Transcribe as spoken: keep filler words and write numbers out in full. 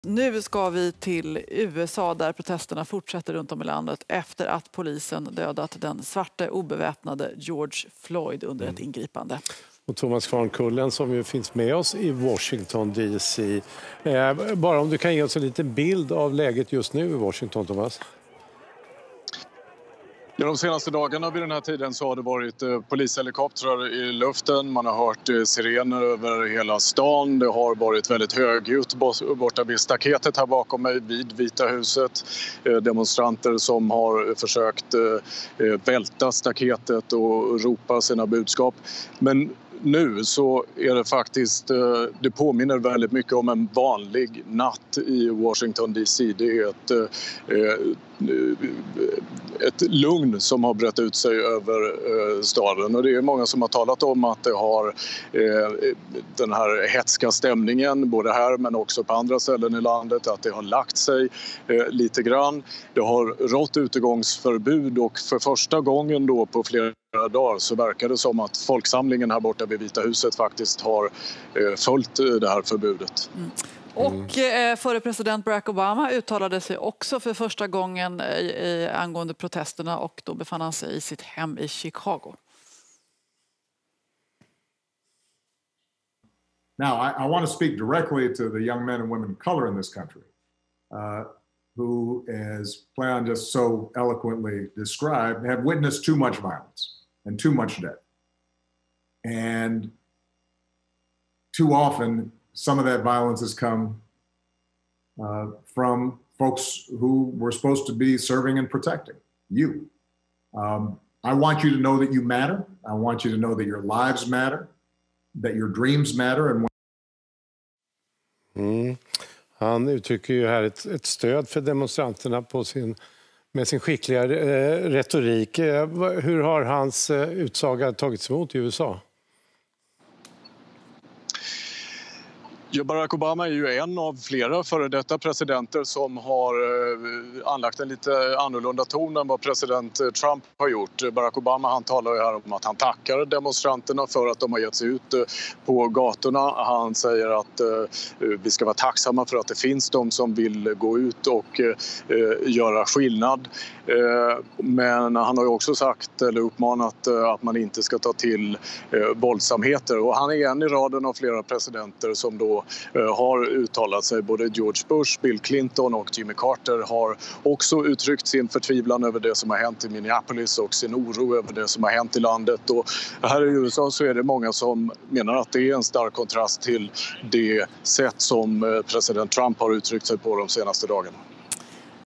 Nu ska vi till U S A där protesterna fortsätter runt om i landet efter att polisen dödat den svarte obeväpnade George Floyd under ett ingripande. Och Thomas Kvarnkullen som ju finns med oss i Washington D C. Eh, bara om du kan ge oss en liten bild av läget just nu i Washington, Thomas. Ja, de senaste dagarna vid den här tiden så har det varit eh, polishelikoptrar i luften. Man har hört eh, sirener över hela stan. Det har varit väldigt högljutt borta vid staketet här bakom mig vid Vita huset. Eh, demonstranter som har försökt eh, välta staketet och ropa sina budskap. Men nu så är det faktiskt, det påminner väldigt mycket om en vanlig natt i Washington D C. Det är ett, ett lugn som har brett ut sig över staden. Och det är många som har talat om att det har den här hetska stämningen både här men också på andra ställen i landet, att det har lagt sig lite grann. Det har rått utegångsförbud och för första gången då på flera dagar så verkar det som att folksamlingen här borta vid Vita huset faktiskt har eh, följt det här förbudet. Mm. Och eh, före president Barack Obama uttalade sig också för första gången i, i angående protesterna och då befann han sig i sitt hem i Chicago. Now, I, I want to speak directly to the young men and women of color in this country. Uh, who, as Plan just so eloquently described, have witnessed too much violence and too much death. And too often, some of that violence has come uh, from folks who were supposed to be serving and protecting you. Um, I want you to know that you matter. I want you to know that your lives matter, that your dreams matter. And mm. Han uttrycker ju här ett, ett stöd för demonstranterna på sin, med sin skickliga eh, retorik. Eh, hur har hans eh, utsaga tagits emot i U S A? Ja, Barack Obama är ju en av flera före detta presidenter som har anlagt en lite annorlunda ton än vad president Trump har gjort. Barack Obama han talar ju här om att han tackar demonstranterna för att de har gett sig ut på gatorna. Han säger att vi ska vara tacksamma för att det finns de som vill gå ut och göra skillnad. Men han har ju också sagt eller uppmanat att man inte ska ta till våldsamheter. Och han är en i raden av flera presidenter som då har uttalat sig. Både George Bush, Bill Clinton och Jimmy Carter har också uttryckt sin förtvivlan över det som har hänt i Minneapolis och sin oro över det som har hänt i landet. Och här i U S A så är det många som menar att det är en stark kontrast till det sätt som president Trump har uttryckt sig på de senaste dagarna.